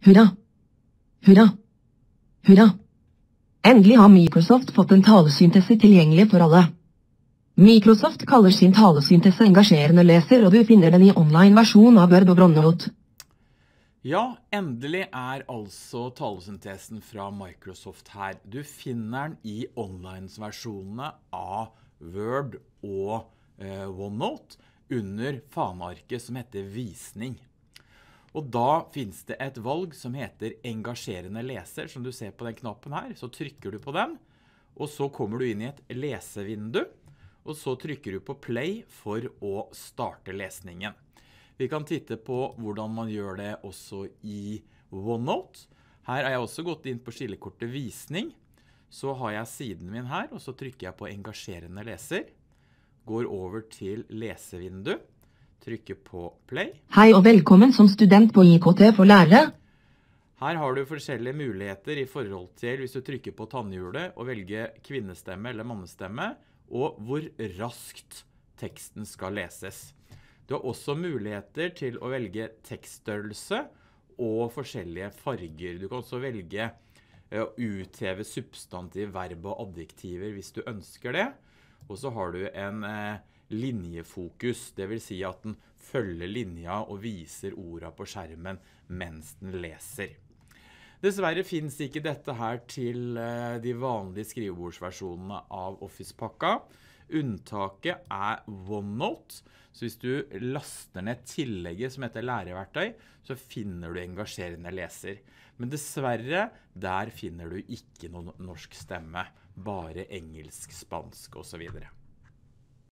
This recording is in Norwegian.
Hurra! Hurra! Hurra! Endelig har Microsoft fått en talesyntese tilgjengelig for alle. Microsoft kaller sin talesyntese engasjerende leser, og du finner den i online-versjon av Word og OneNote. Ja, endelig er altså talesyntesen fra Microsoft her. Du finner den i online-versjonene av Word og OneNote under fanearket som heter visning. Og da finnes det et valg som heter engasjerende leser, som du ser på den knappen her. Så trykker du på den, og så kommer du inn i et lesevindu, og så trykker du på play for å starte lesningen. Vi kan titte på hvordan man gjør det også i OneNote. Her er jeg også gått inn på skillekortet visning. Så har jeg siden min her, og så trykker jeg på engasjerende leser. Går over til lesevindu. Trykker på play. Hei og velkommen som student på IKT for lærere. Her har du forskjellige muligheter i forhold til hvis du trykker på tannhjulet og velger kvinnestemme eller mannestemme, og hvor raskt teksten skal leses. Du har også muligheter til å velge tekststørrelse og forskjellige farger. Du kan også velge å utheve substantiv, verb og adjektiver hvis du ønsker det. Og så har du en linjefokus, det vil si at den følger linja og viser ordene på skjermen mens den leser. Dessverre finnes ikke dette her til de vanlige skrivebordsversjonene av Office-pakka. Unntaket er OneNote, så hvis du laster ned tillegget som heter læreverktøy, så finner du engasjerende leser. Men dessverre, der finner du ikke noen norsk stemme, bare engelsk, spansk og så videre.